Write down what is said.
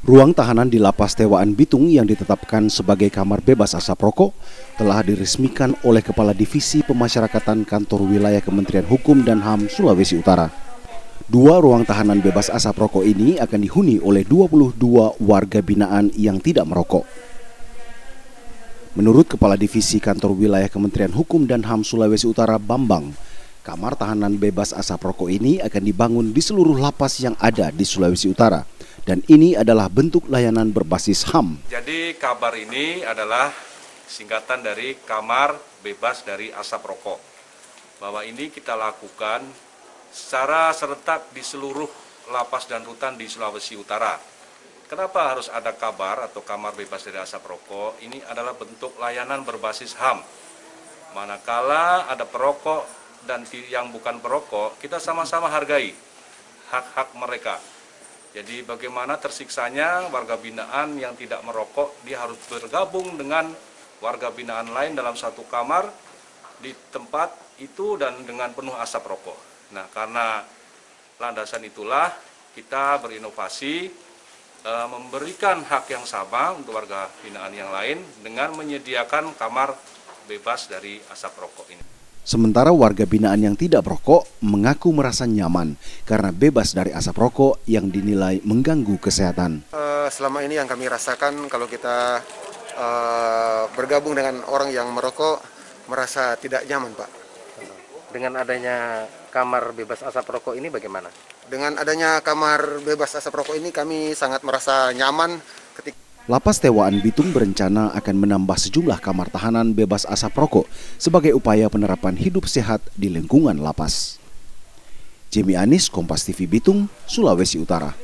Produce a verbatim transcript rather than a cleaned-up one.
Ruang tahanan di Lapas Tewaan Bitung yang ditetapkan sebagai kamar bebas asap rokok telah diresmikan oleh Kepala Divisi Pemasyarakatan Kantor Wilayah Kementerian Hukum dan H A M Sulawesi Utara. Dua ruang tahanan bebas asap rokok ini akan dihuni oleh dua puluh dua warga binaan yang tidak merokok. Menurut Kepala Divisi Kantor Wilayah Kementerian Hukum dan H A M Sulawesi Utara, Bambang, kamar tahanan bebas asap rokok ini akan dibangun di seluruh lapas yang ada di Sulawesi Utara. Dan ini adalah bentuk layanan berbasis H A M. Jadi kabar ini adalah singkatan dari kamar bebas dari asap rokok. Bahwa ini kita lakukan secara serentak di seluruh lapas dan rutan di Sulawesi Utara. Kenapa harus ada kabar atau kamar bebas dari asap rokok? Ini adalah bentuk layanan berbasis H A M. Manakala ada perokok dan yang bukan perokok, kita sama-sama hargai hak-hak mereka. Jadi bagaimana tersiksanya warga binaan yang tidak merokok, dia harus bergabung dengan warga binaan lain dalam satu kamar di tempat itu dan dengan penuh asap rokok. Nah, karena landasan itulah kita berinovasi e, memberikan hak yang sama untuk warga binaan yang lain dengan menyediakan kamar bebas dari asap rokok ini. Sementara warga binaan yang tidak merokok mengaku merasa nyaman karena bebas dari asap rokok yang dinilai mengganggu kesehatan. Uh, selama ini yang kami rasakan kalau kita uh, bergabung dengan orang yang merokok merasa tidak nyaman, Pak. Dengan adanya kamar bebas asap rokok ini bagaimana? Dengan adanya kamar bebas asap rokok ini kami sangat merasa nyaman ketika Lapas Tewaan Bitung berencana akan menambah sejumlah kamar tahanan bebas asap rokok sebagai upaya penerapan hidup sehat di lingkungan lapas. Jimmy Anis, Kompas T V Bitung, Sulawesi Utara.